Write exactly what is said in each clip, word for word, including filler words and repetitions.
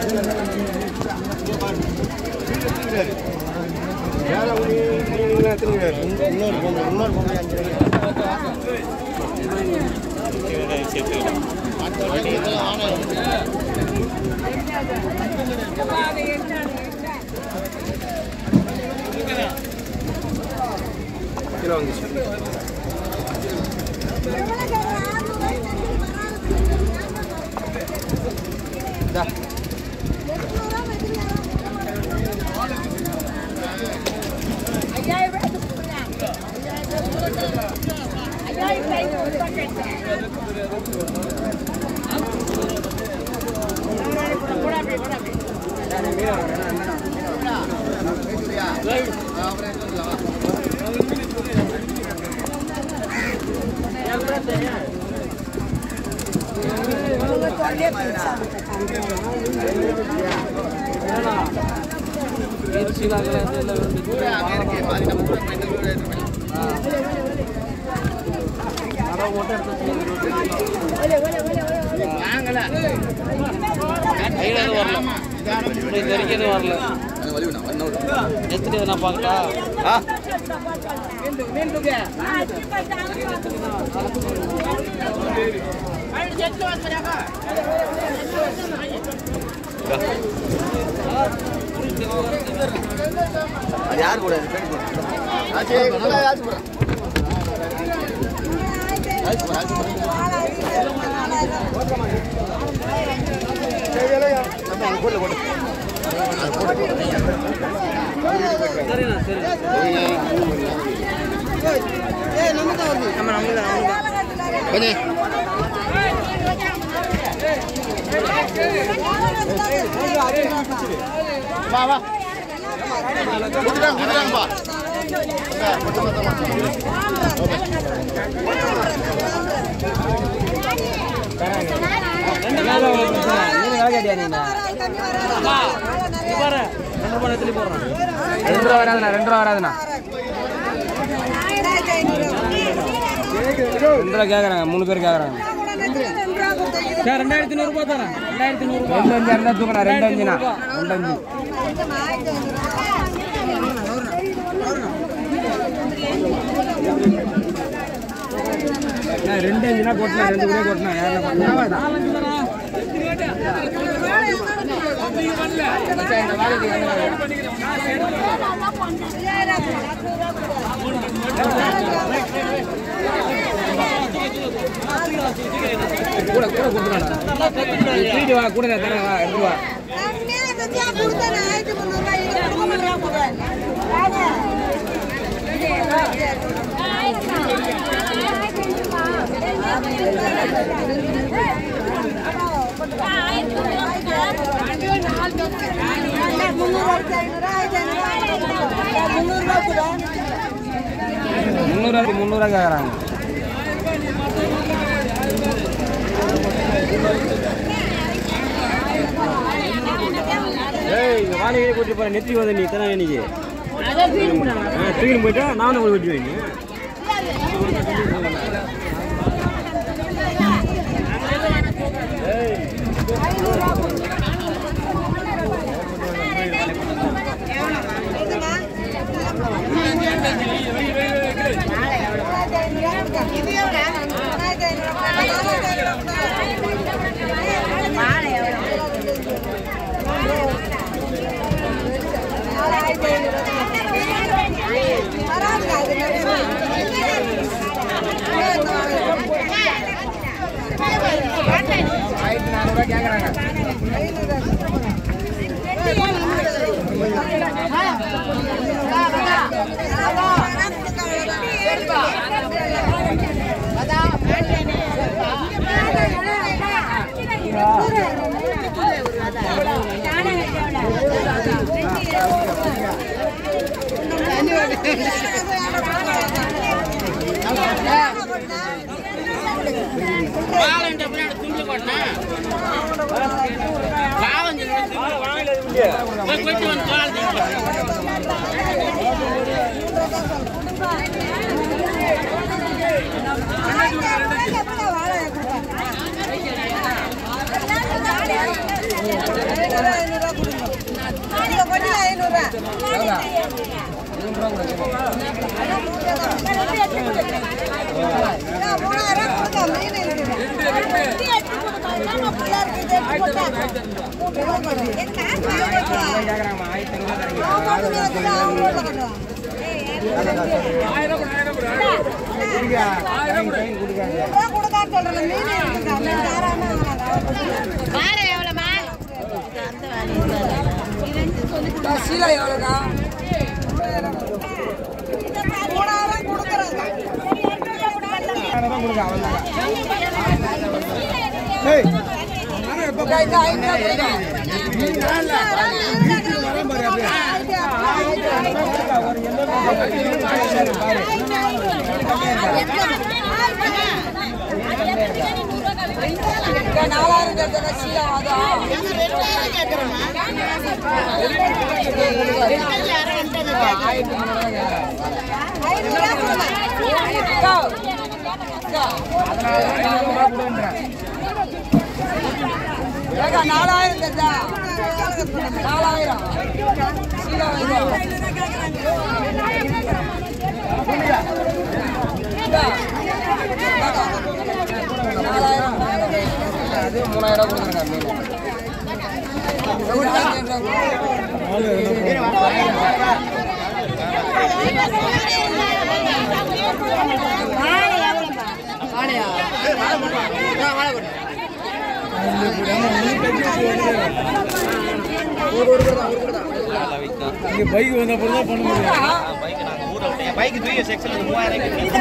Kilo வந்துச்சு எத்தனை பார்க்கட்டா யார் கூட சரிண்ணா சரி நம்ம நம்ம வா வா குடுறாங்க குடுறாங்க பா ரெண்டு நாள் நீங்க வேலை கேட்டியா நீங்க அம்மா நீ பாரு ரெண்டு ரூபாய் எத்தனை போறறேன் ரெண்டு ரூபாய் வராதுனா ரெண்டு ரூபாய் வராதுனா ரெண்டு ரூபாய் கேக்குறாங்க மூணு பேர் கேக்குறாங்க சார் ரெண்டாயிரத்து நூறு ரூபாய் தரேன் ரெண்டாயிரத்து நூறு ரூபாய் ரெண்டு அஞ்சு இருந்தா தூக்குறா ரெண்டு அஞ்சுனா ரெண்டு அஞ்சு நான் ரெண்டு அஞ்சுனா கொட்டலாம் ரெண்டு கூட கொட்டலாம் யாரா பண்ணாவாடா கூட கூட கொடுத்துடா சீடி வா கூட நான் தரேன் வா எடுத்து வா நான் தத்தியா கொடுத்தேன் ஆயிரத்து முந்நூறு ரூபாய் இது முந்நூறு ரூபாய் கொடுறேன் வாங்க முந்நூறு முந்நூறு கேக்குறாங்க ஏய் வாணியை கூட்டி போற நெத்தி வந்து நீ தர இன்னைக்கு தூக்கி போயிட்டா நானும் போய் விட்டுவேன் ஆயிரத்தி நானூறு ரூபாய் கேட்கறாங்க ஐநூறு கொடுங்க. இந்த கொடி ஐநூறு. எவ்வளோ? மூணாயிரம் கொடுங்க. மீன் இருக்குது. சீலா எவ்வளோக்கா? மூணாயிரம் கொடுக்குறாங்க. நாலாயிரம் நாலாயிரம் அது மூணாயிரம் கொடுக்குறாங்க. பைக் வந்த தான் பண்ண முடியும். பைக் தூய செக்ஷன் மூவாயிரம்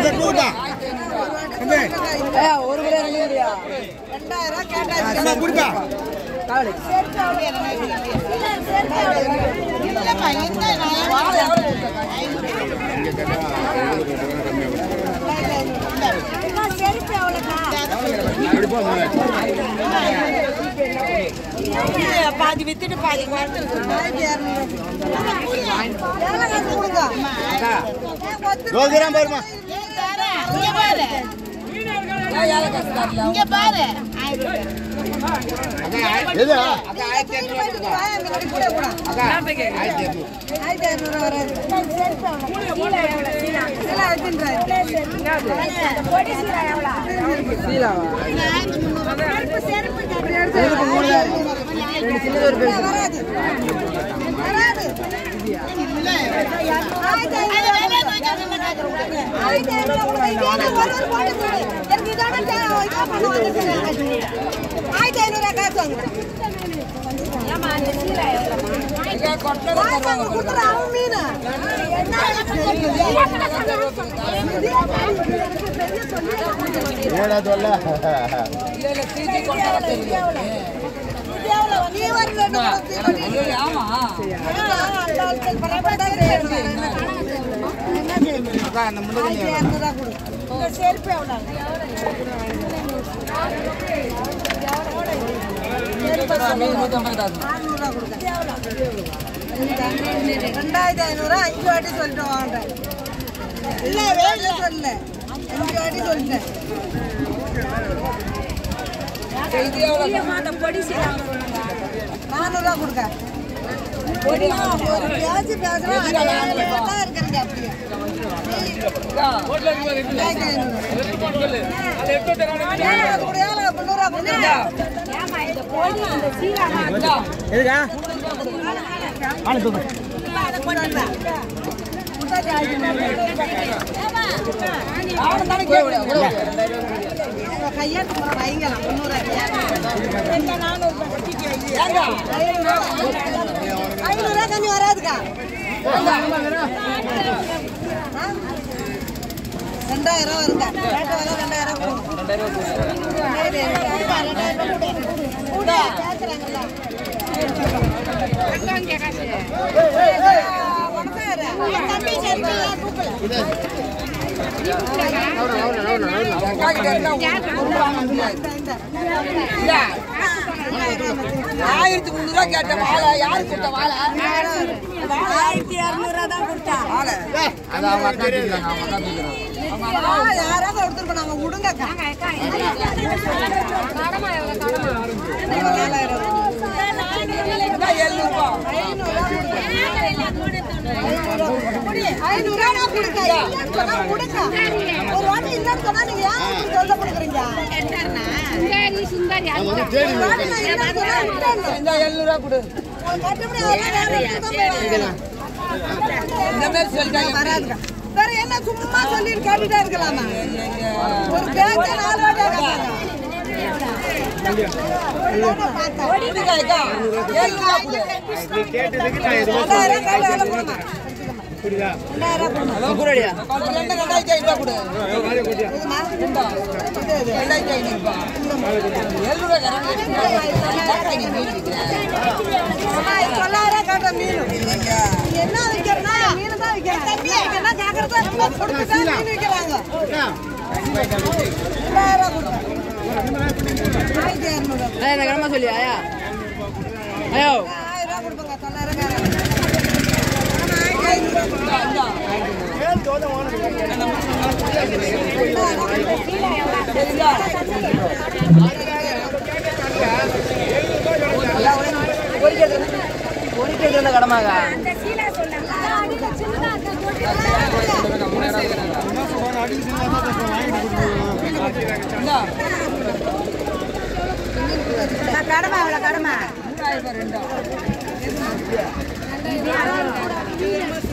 ஒரு ரெண்டாயிரம் கேட்டாச்சு கொடுப்பா. பாதி வித்துட்டு பாதி ரோகிராம் பாருமா. இங்க பாரு எது? ஆயிரத்தி ஐநூறு வராது. ஆயிரத்தி ஐநூறு காசு மீன் நீ வரல செருப்பு எவ்வளோ? ரெண்டாயிரத்தி ஐநூறு அஞ்சு வாட்டி சொல்லிட்டு வாங்குறேன். இல்ல வேலை சொல்ல அஞ்சு வாட்டி சொல்லிட்டேன். நானூறுவா கொடுக்க ஒரு பேச்சு பேசுறோம். இருக்கிறது அப்படியே கையாட்டு போற வைங்கலாம் முன்னூறு ஐநூறுவா கம்மி வராதுக்கா. ரெண்டாயிரம் வருங்க. ரேட்டு வேலை ரெண்டாயிரம் ஆயிரத்தி முன்னூறு ரூபா கேட்ட வாழை யாரு கொடுத்த வாழை? ஆயிரத்தி இருநூறுவா தான் கொடுத்தா வாழை. யாராவது எடுத்துருப்போம் நாங்க விடுங்கக்கா. நாலாயிரம் ஐநூறு ரூபா கொடுக்க இல்லன்னு சொன்னா கொடுங்க. ஒரு வாட்டி இல்லன்னு சொன்னா நீங்க ஏன் சொல்ல கொடுக்குறீங்க? சுந்தரி சுந்தரி ஒரு வாட்டி நான் இல்லன்னு சொன்னா விட்டுறேன். இந்த எழுநூறு ரூபா கொடு. கட்டுப்படி அதெல்லாம் வேற எடுத்துதான் இந்த மாதிரி சொல்லிட்டாங்க வராதுங்க. வேற என்ன சும்மா சொல்லிட்டு கேட்டுட்டே இருக்கலாமா? ஒரு பேச்ச நாலு வாட்டி கேட்பாங்க. என்ன வைக்கிறனா மீன் தான் வைக்கிறேன். ஜாக்கிரதா கொடுத்துட்டா மீன் வைக்கிறாங்க. கடமை சொல்லி ஆயா ஐயோ பொறிக்கிறது கடமாக கடமை அவ்வளோ கடமை